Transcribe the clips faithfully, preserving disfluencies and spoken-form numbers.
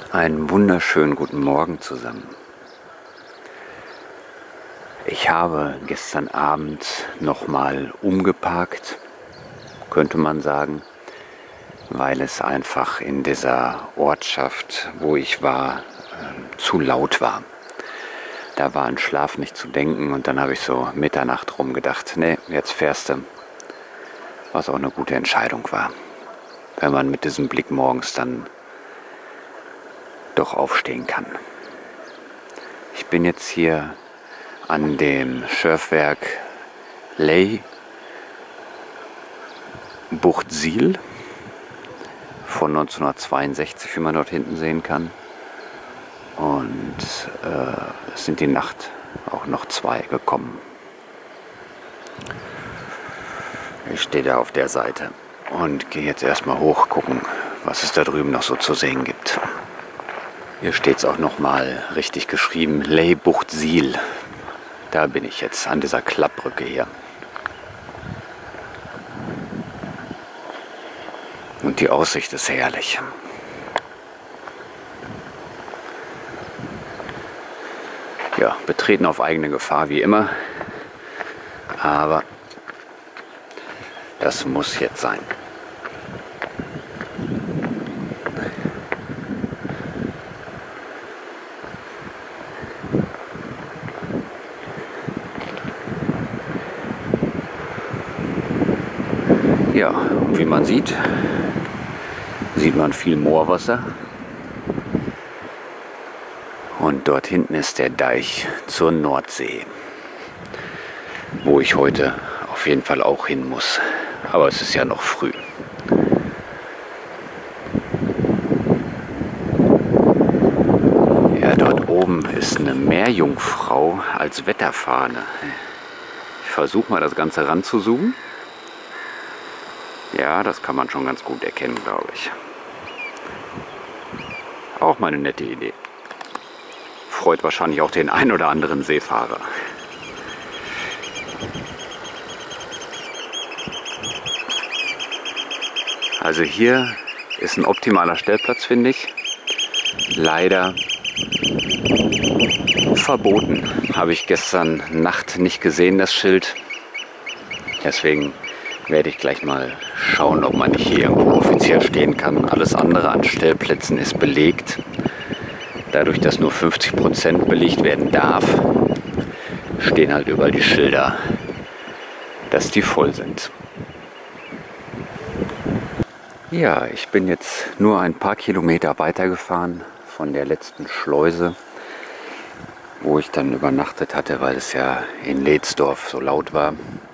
Einen wunderschönen guten Morgen zusammen. Ich habe gestern Abend nochmal umgeparkt, könnte man sagen, weil es einfach in dieser Ortschaft, wo ich war, zu laut war. Da war an Schlaf nicht zu denken und dann habe ich so Mitternacht rum gedacht, nee, jetzt fährst du, was auch eine gute Entscheidung war, wenn man mit diesem Blick morgens dann doch aufstehen kann. Ich bin jetzt hier an dem Surfwerk Ley Bucht Siel von neunzehnhundertzweiundsechzig, wie man dort hinten sehen kann. Und äh, es sind die Nacht auch noch zwei gekommen. Ich stehe da auf der Seite und gehe jetzt erstmal hoch gucken, was es da drüben noch so zu sehen gibt. Hier steht es auch nochmal richtig geschrieben, Ley Bucht Siel. Da bin ich jetzt an dieser Klappbrücke hier. Und die Aussicht ist herrlich. Ja, betreten auf eigene Gefahr wie immer. Aber das muss jetzt sein. Ja, und wie man sieht, sieht man viel Moorwasser. Und dort hinten ist der Deich zur Nordsee, wo ich heute auf jeden Fall auch hin muss. Aber es ist ja noch früh. Ja, dort oben ist eine Meerjungfrau als Wetterfahne. Ich versuche mal das Ganze ranzuzoomen. Ja, das kann man schon ganz gut erkennen, glaube ich. Auch mal eine nette Idee. Freut wahrscheinlich auch den ein oder anderen Seefahrer. Also hier ist ein optimaler Stellplatz, finde ich. Leider verboten. Habe ich gestern Nacht nicht gesehen, das Schild. Deswegen werde ich gleich mal schauen, ob man nicht hier irgendwo offiziell stehen kann. Alles andere an Stellplätzen ist belegt. Dadurch, dass nur fünfzig Prozent belegt werden darf, stehen halt überall die Schilder, dass die voll sind. Ja, ich bin jetzt nur ein paar Kilometer weitergefahren von der letzten Schleuse, wo ich dann übernachtet hatte, weil es ja in Ledsdorf so laut war.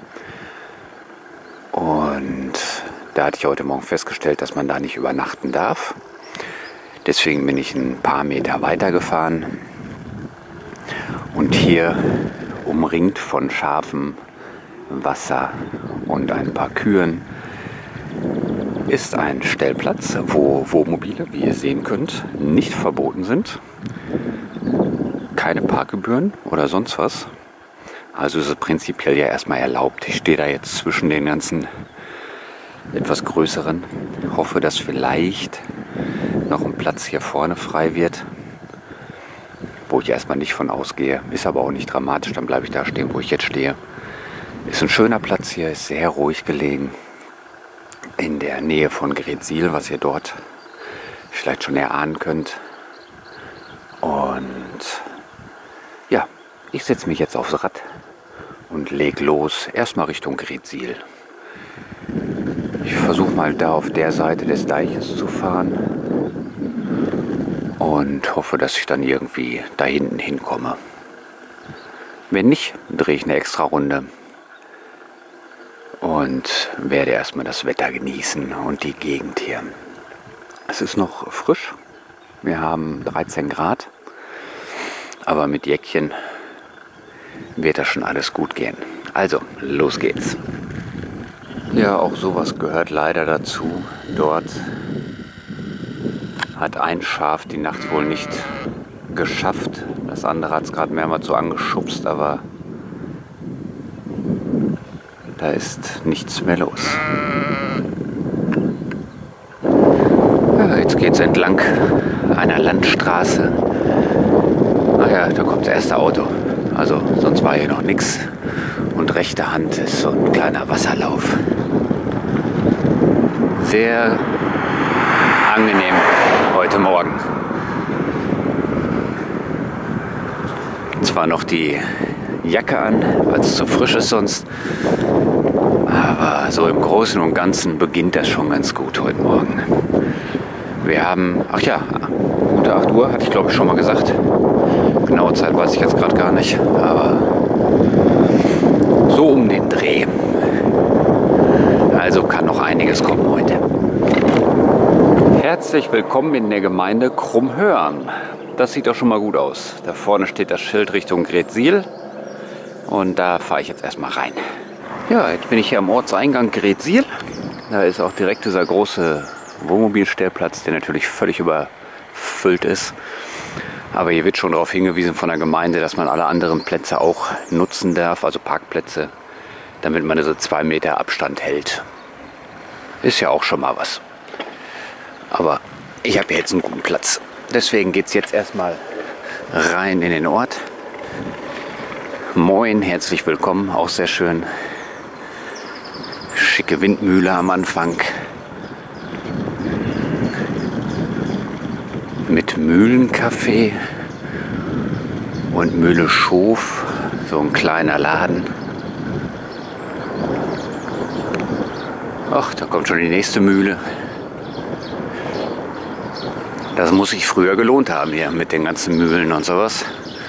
Und da hatte ich heute Morgen festgestellt, dass man da nicht übernachten darf. Deswegen bin ich ein paar Meter weiter gefahren. Und hier, umringt von Schafen, Wasser und ein paar Kühen, ist ein Stellplatz, wo Wohnmobile, wie ihr sehen könnt, nicht verboten sind. Keine Parkgebühren oder sonst was. Also ist es prinzipiell ja erstmal erlaubt. Ich stehe da jetzt zwischen den ganzen etwas größeren. Hoffe, dass vielleicht noch ein Platz hier vorne frei wird, wo ich erstmal nicht von ausgehe. Ist aber auch nicht dramatisch, dann bleibe ich da stehen, wo ich jetzt stehe. Ist ein schöner Platz hier, ist sehr ruhig gelegen. In der Nähe von Greetsiel, was ihr dort vielleicht schon erahnen könnt. Und ja, ich setze mich jetzt aufs Rad und leg los, erstmal Richtung Greetsiel. Ich versuche mal da auf der Seite des Deiches zu fahren und hoffe, dass ich dann irgendwie da hinten hinkomme. Wenn nicht, drehe ich eine extra Runde und werde erstmal das Wetter genießen und die Gegend hier. Es ist noch frisch, wir haben dreizehn Grad, aber mit Jäckchen wird das schon alles gut gehen. Also, los geht's. Ja, auch sowas gehört leider dazu. Dort hat ein Schaf die Nacht wohl nicht geschafft. Das andere hat es gerade mehrmals so angeschubst, aber da ist nichts mehr los. Ja, jetzt Jetzt geht es entlang einer Landstraße. Ach ja, da kommt das erste Auto. Also sonst war hier noch nichts. Und rechte Hand ist so ein kleiner Wasserlauf. Sehr angenehm heute Morgen. Zwar noch die Jacke an, weil es zu frisch ist sonst. Aber so im Großen und Ganzen beginnt das schon ganz gut heute Morgen. Wir haben, ach ja, unter acht Uhr, hatte ich glaube ich schon mal gesagt. Genaue Zeit weiß ich jetzt gerade gar nicht, aber so um den Dreh. Also kann noch einiges kommen heute. Herzlich willkommen in der Gemeinde Krummhörn. Das sieht doch schon mal gut aus. Da vorne steht das Schild Richtung Greetsiel und da fahre ich jetzt erstmal rein. Ja, jetzt bin ich hier am Ortseingang Greetsiel. Da ist auch direkt dieser große Wohnmobilstellplatz, der natürlich völlig überfüllt ist. Aber hier wird schon darauf hingewiesen von der Gemeinde, dass man alle anderen Plätze auch nutzen darf, also Parkplätze, damit man so zwei Meter Abstand hält. Ist ja auch schon mal was. Aber ich habe jetzt einen guten Platz. Deswegen geht es jetzt erstmal rein in den Ort. Moin, herzlich willkommen, auch sehr schön. Schicke Windmühle am Anfang. Mit Mühlencafé und Mühle Schof, so ein kleiner Laden. Ach, da kommt schon die nächste Mühle. Das muss sich früher gelohnt haben hier mit den ganzen Mühlen und sowas.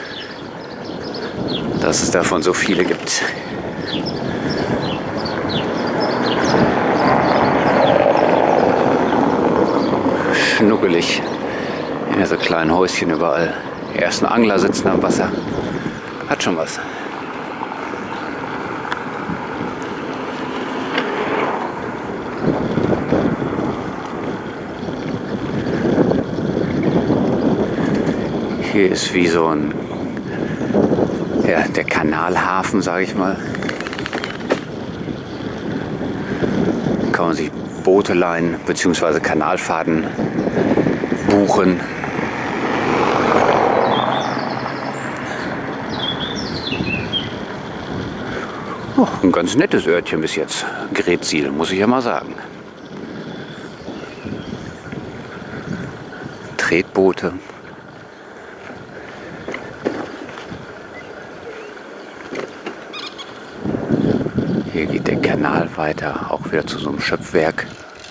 Dass es davon so viele gibt. Schnuckelig. Ja, so kleinen Häuschen überall. Die ersten Angler sitzen am Wasser. Hat schon was. Hier ist wie so ein, ja, der Kanalhafen, sage ich mal. Kann man sich Boote leihen bzw. Kanalfahrten buchen. Oh, ein ganz nettes Örtchen bis jetzt. Greetsiel, muss ich ja mal sagen. Tretboote. Hier geht der Kanal weiter, auch wieder zu so einem Schöpfwerk.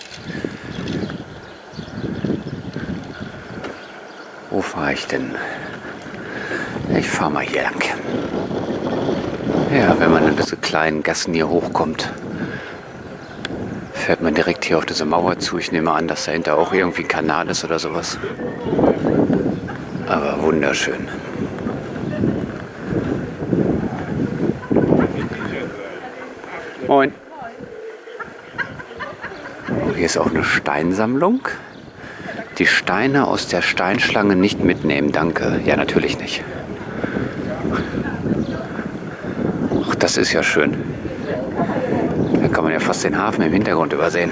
Wo fahre ich denn? Ich fahre mal hier lang. Ja, wenn man in diese kleinen Gassen hier hochkommt, fährt man direkt hier auf diese Mauer zu. Ich nehme an, dass dahinter auch irgendwie ein Kanal ist oder sowas. Aber wunderschön. Moin. Oh, hier ist auch eine Steinsammlung. Die Steine aus der Steinschlange nicht mitnehmen, danke. Ja, natürlich nicht. Ach, das ist ja schön. Da kann man ja fast den Hafen im Hintergrund übersehen.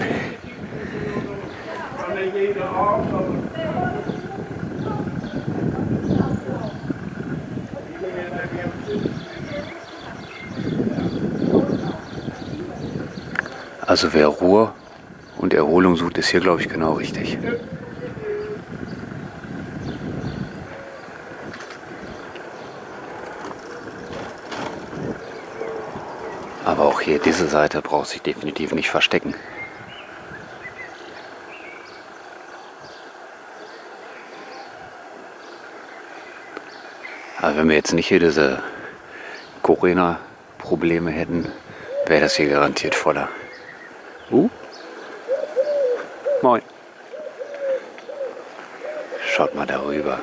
Also wer Ruhe und Erholung sucht, ist hier, glaube ich, genau richtig. Aber auch hier, diese Seite braucht sich definitiv nicht verstecken. Aber wenn wir jetzt nicht hier diese Corona-Probleme hätten, wäre das hier garantiert voller. Uh. Moin. Schaut mal darüber.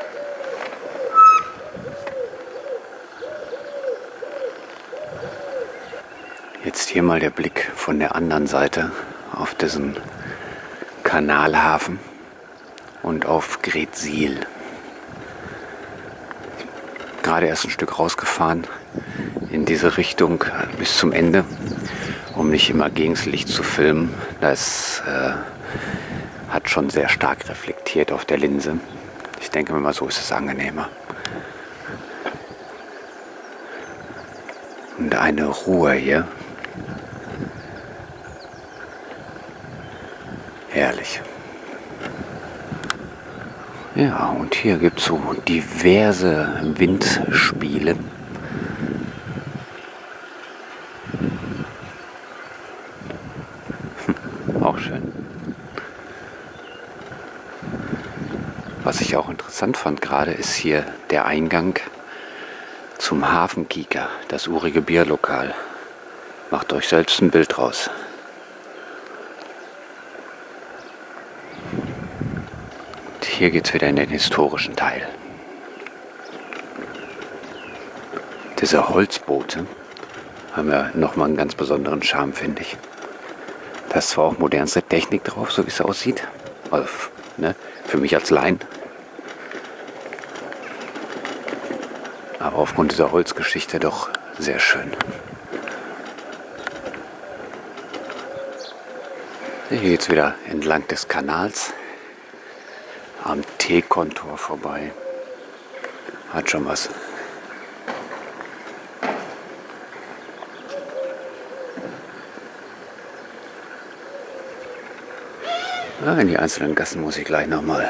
Jetzt hier mal der Blick von der anderen Seite auf diesen Kanalhafen und auf Greetsiel. Gerade erst ein Stück rausgefahren in diese Richtung bis zum Ende, um nicht immer gegen das Licht zu filmen. Da ist äh, hat schon sehr stark reflektiert auf der Linse. Ich denke mir mal, so ist es angenehmer. Und eine Ruhe hier. Herrlich. Ja, und hier gibt es so diverse Windspiele. Auch schön. Was ich auch interessant fand gerade, ist hier der Eingang zum Hafenkieker, das urige Bierlokal. Macht euch selbst ein Bild draus. Und hier geht es wieder in den historischen Teil. Diese Holzboote haben ja nochmal einen ganz besonderen Charme, finde ich. Da ist zwar auch modernste Technik drauf, so wie es aussieht. Also, ne, für mich als Laien. Aber aufgrund dieser Holzgeschichte doch sehr schön. Hier geht es wieder entlang des Kanals am Teekontor vorbei. Hat schon was. Ja, in die einzelnen Gassen muss ich gleich nochmal.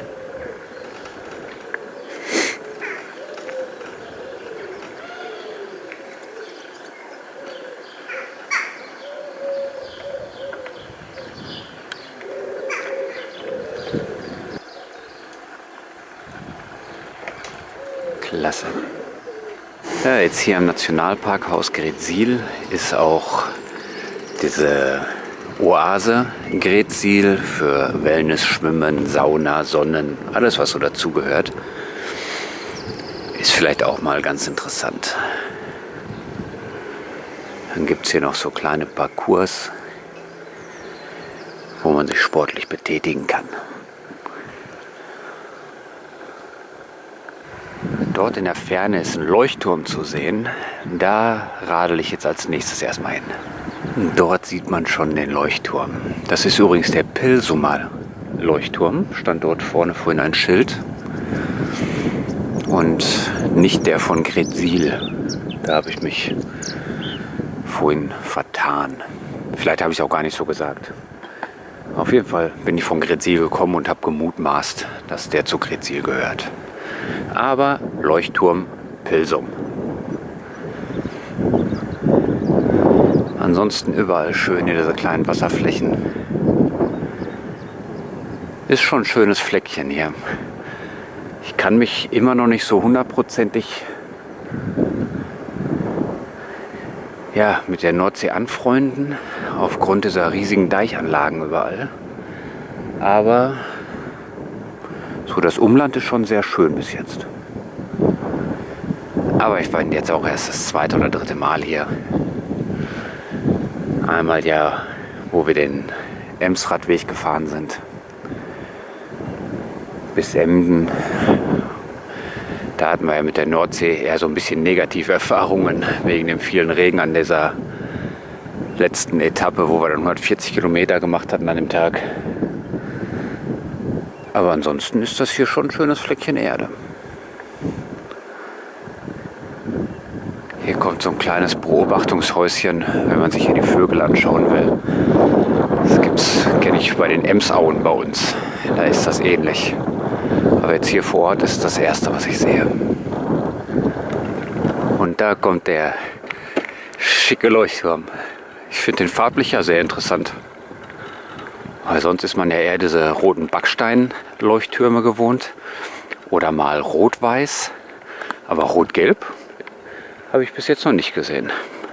Klasse. Ja, jetzt hier im Nationalparkhaus Greetsiel ist auch diese Oase Greetsiel für Wellness, Schwimmen, Sauna, Sonnen, alles was so dazugehört. Ist vielleicht auch mal ganz interessant. Dann gibt es hier noch so kleine Parcours, wo man sich sportlich betätigen kann. Dort in der Ferne ist ein Leuchtturm zu sehen. Da radel ich jetzt als nächstes erstmal hin. Dort sieht man schon den Leuchtturm. Das ist übrigens der Pilsumer Leuchtturm. Stand dort vorne vorhin ein Schild. Und nicht der von Greetsiel. Da habe ich mich vorhin vertan. Vielleicht habe ich es auch gar nicht so gesagt. Auf jeden Fall bin ich von Greetsiel gekommen und habe gemutmaßt, dass der zu Greetsiel gehört. Aber Leuchtturm Pilsum. Ansonsten überall schön hier diese kleinen Wasserflächen. Ist schon ein schönes Fleckchen hier. Ich kann mich immer noch nicht so hundertprozentig ja, mit der Nordsee anfreunden, aufgrund dieser riesigen Deichanlagen überall. Aber so das Umland ist schon sehr schön bis jetzt. Aber ich bin jetzt auch erst das zweite oder dritte Mal hier. Einmal ja, wo wir den Emsradweg gefahren sind. Bis Emden. Da hatten wir ja mit der Nordsee eher so ein bisschen negative Erfahrungen wegen dem vielen Regen an dieser letzten Etappe, wo wir dann hundertvierzig Kilometer gemacht hatten an dem Tag. Aber ansonsten ist das hier schon ein schönes Fleckchen Erde. Hier kommt so ein kleines Beobachtungshäuschen, wenn man sich hier die Vögel anschauen will. Das gibt's, kenne ich bei den Emsauen bei uns. Da ist das ähnlich. Aber jetzt hier vor Ort ist das erste, was ich sehe. Und da kommt der schicke Leuchtturm. Ich finde den farblich ja sehr interessant. Weil sonst ist man ja eher diese roten Backstein-Leuchttürme gewohnt. Oder mal rot-weiß. Aber rot-gelb habe ich bis jetzt noch nicht gesehen.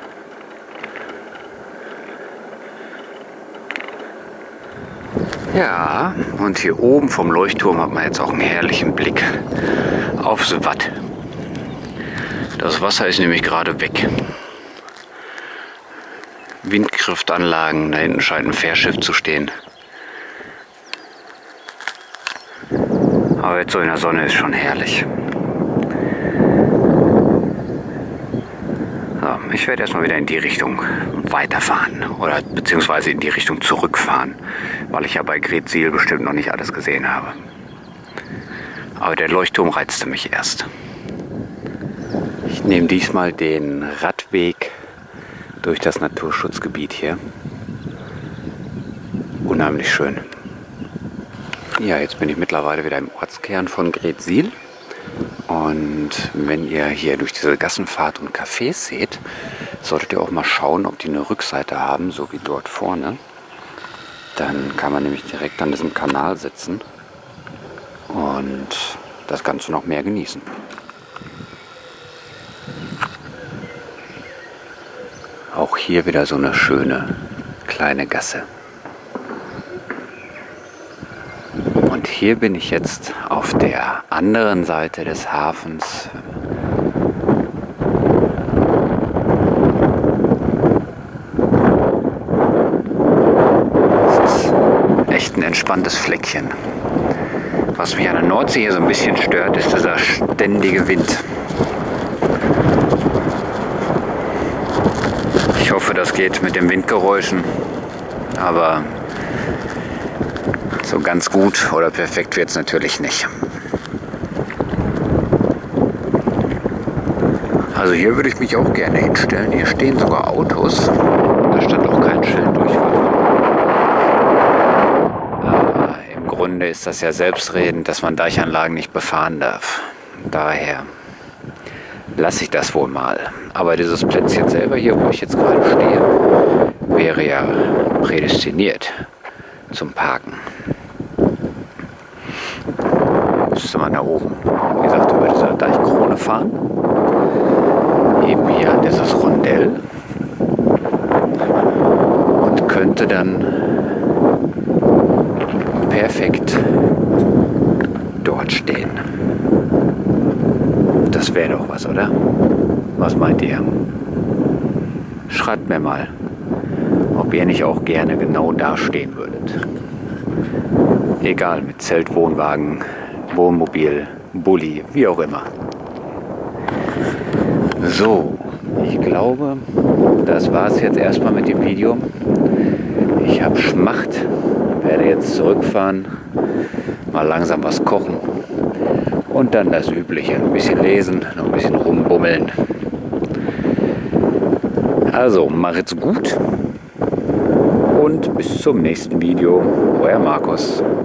Ja, und hier oben vom Leuchtturm hat man jetzt auch einen herrlichen Blick aufs Watt. Das Wasser ist nämlich gerade weg. Windkraftanlagen, da hinten scheint ein Fährschiff zu stehen. Aber jetzt so in der Sonne ist schon herrlich. So, ich werde erstmal wieder in die Richtung weiterfahren oder beziehungsweise in die Richtung zurückfahren. weil ich ja bei Greetsiel bestimmt noch nicht alles gesehen habe. Aber der Leuchtturm reizte mich erst. Ich nehme diesmal den Radweg durch das Naturschutzgebiet hier. Unheimlich schön. Ja, jetzt bin ich mittlerweile wieder im Ortskern von Greetsiel. Und wenn ihr hier durch diese Gassen fahrt und Cafés seht, solltet ihr auch mal schauen, ob die eine Rückseite haben, so wie dort vorne. Dann kann man nämlich direkt an diesem Kanal sitzen und das Ganze noch mehr genießen. Auch hier wieder so eine schöne kleine Gasse. Und hier bin ich jetzt auf der anderen Seite des Hafens. Es ist echt ein entspanntes Fleckchen. Was mich an der Nordsee hier so ein bisschen stört, ist dieser ständige Wind. Ich hoffe, das geht mit den Windgeräuschen, aber so ganz gut oder perfekt wird es natürlich nicht. Also hier würde ich mich auch gerne hinstellen. Hier stehen sogar Autos. Da stand auch kein Schild Durchfahrt. Aber im Grunde ist das ja selbstredend, dass man Deichanlagen nicht befahren darf. Daher lasse ich das wohl mal. Aber dieses Plätzchen selber hier, wo ich jetzt gerade stehe, wäre ja prädestiniert zum Parken. Müsste man da oben, wie gesagt, über diese Deichkrone fahren. Eben hier an dieses Rondell. Und könnte dann perfekt dort stehen. Das wäre doch was, oder? Was meint ihr? Schreibt mir mal, ob ihr nicht auch gerne genau da stehen würdet. Egal, mit Zelt, Wohnwagen, Wohnmobil, Bulli, wie auch immer. So, ich glaube, das war es jetzt erstmal mit dem Video. Ich habe Schmacht, werde jetzt zurückfahren, mal langsam was kochen und dann das Übliche. Ein bisschen lesen, noch ein bisschen rumbummeln. Also, macht's gut und bis zum nächsten Video. Euer Markus.